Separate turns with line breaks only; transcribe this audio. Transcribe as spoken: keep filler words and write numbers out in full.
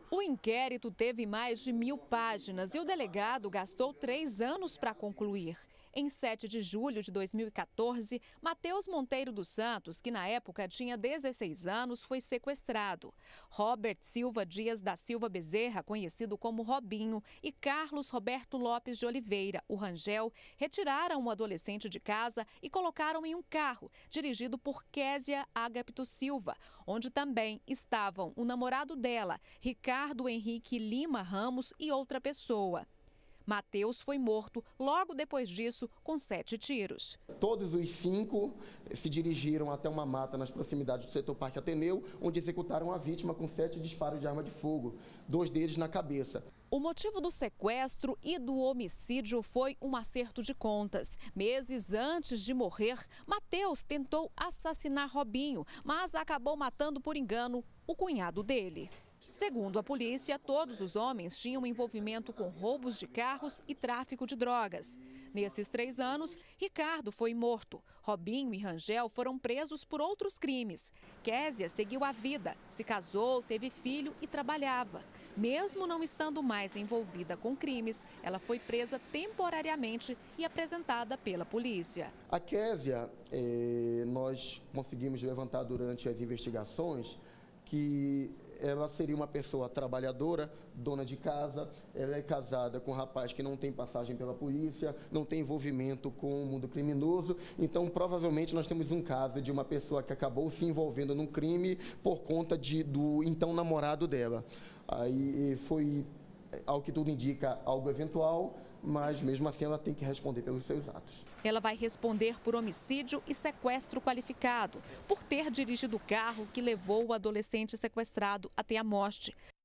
O inquérito teve mais de mil páginas e o delegado gastou três anos para concluir. Em sete de julho de dois mil e quatorze, Matheus Monteiro dos Santos, que na época tinha dezesseis anos, foi sequestrado. Robert Silva Dias da Silva Bezerra, conhecido como Robinho, e Carlos Roberto Lopes de Oliveira, o Rangel, retiraram o adolescente de casa e colocaram em um carro, dirigido por Késia Agapto Silva, onde também estavam o namorado dela, Ricardo Henrique Lima Ramos, e outra pessoa. Matheus foi morto logo depois disso com sete tiros.
Todos os cinco se dirigiram até uma mata nas proximidades do setor Parque Ateneu, onde executaram a vítima com sete disparos de arma de fogo, dois deles na cabeça.
O motivo do sequestro e do homicídio foi um acerto de contas. Meses antes de morrer, Matheus tentou assassinar Robinho, mas acabou matando por engano o cunhado dele. Segundo a polícia, todos os homens tinham envolvimento com roubos de carros e tráfico de drogas. Nesses três anos, Ricardo foi morto. Robinho e Rangel foram presos por outros crimes. Késia seguiu a vida, se casou, teve filho e trabalhava. Mesmo não estando mais envolvida com crimes, ela foi presa temporariamente e apresentada pela polícia.
A Késia, eh, nós conseguimos levantar durante as investigações que ela seria uma pessoa trabalhadora, dona de casa, ela é casada com um rapaz que não tem passagem pela polícia, não tem envolvimento com o mundo criminoso, então provavelmente nós temos um caso de uma pessoa que acabou se envolvendo num crime por conta de, do então namorado dela. Aí foi, ao que tudo indica, algo eventual, mas mesmo assim ela tem que responder pelos seus atos.
Ela vai responder por homicídio e sequestro qualificado, por ter dirigido o carro que levou o adolescente sequestrado até a morte.